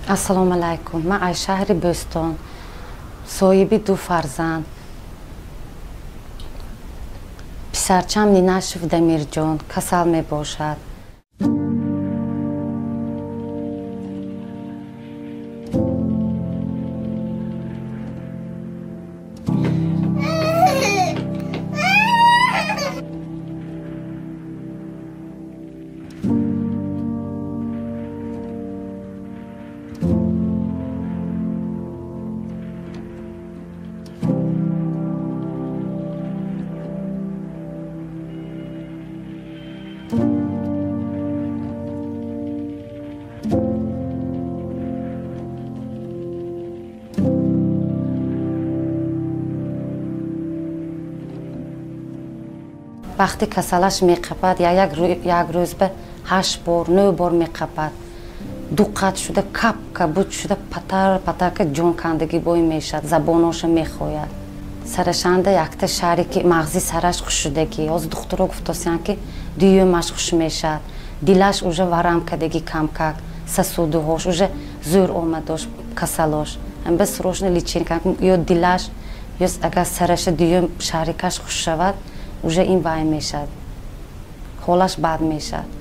Assalomu alaykum. Men Ayshahri Bo'ston, sohibi 2 farzand. Pisarcham Ninashev Damirjon kasal meboshat. وقتی کسلش میقپد یک روز به 8 بار 9 بار میقپد دو قط شده کپ کبود شده پتر که جون کندگی بوی میشد زباناش میخوید سرشنده یک تا شریک مغزی سرش خوش شدگی از دخترها گفتاسیان که دیومش خوش میشد دیلش اوجه ورم کدگی کم کک سسوده هاش اوجه زور آمداش کسلاش هم بس روشن لیچین کن یا دیلش یا اگر سرش دیوم شریکش خوش شود уже این وای میشد حالش بد میشد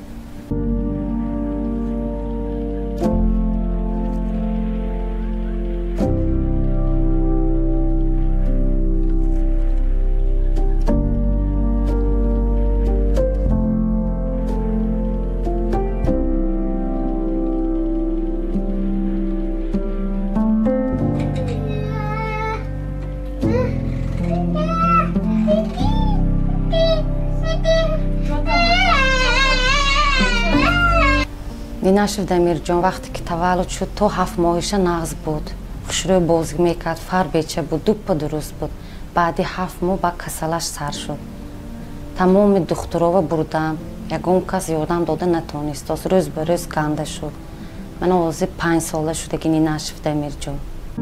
Ninashev Damirjon وقتی که تولد شد تا 7 ماهش نغز بود خوشروی بازی میکرد فر بچه بود دوپ درست بود بعدی 7 ماه با کسلش سر شد تمام دخترها بردم یگون کس یادم داده نتونست از روز به روز گنده شد من آوازی 5 ساله شده که Ninashev Damirjon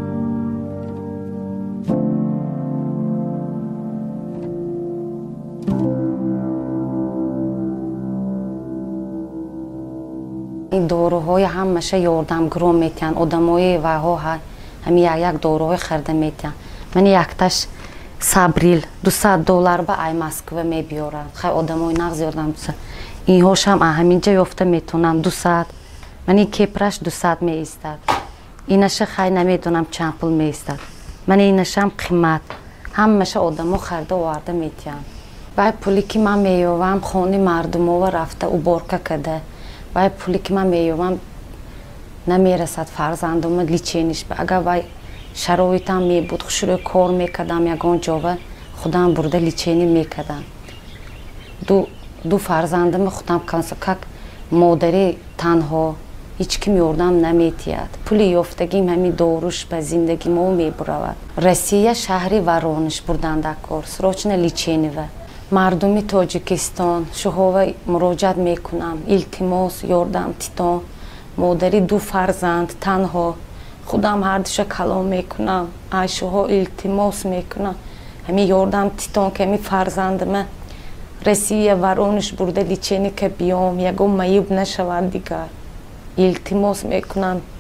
این دوروهای همشه یاردم گرو میتن آدمای و ها همی یک دوروهای خرده میتن من یکتاش سابریل $200 به ای مسکو میبیارم خیلی آدمای نغز یاردم این هاش هم همینجا یافته میتونم 200 من این کپرش 200 میستد اینش خیلی نمیدونم چند پول میستد من اینش هم قیمت همشه آدمو خرده وارده میتن باید پولی که من میوام خونی مردم ها رفته او بارکه کده وای پولی که من میوام نمیرسد فرزندم لیچینش به اگر وای شرایطم می بود خوشروی کار میکردم یگان جاوه خودم برده لیچینی میکردم دو فرزندم خودم کنسکک مادری تنها هیچ کم یاردم نمیتید پولی یافتگیم همین دوروش به زندگی ما میبرود روسیه شهری ورانش بردن در کار سراچن لیچینی و مردمی تاجیکستان شوهر مراجعت میکنم التماس یاردم تیتان مادری 2 فرزند تنها خودم هر دوش کلام میکنم عایشه‌ها التماس میکنم همین یاردم تیتان که همین فرزندم روسیه ورانش برده لیچینی که بیام یگم میوب نشود دیگر التماس میکنم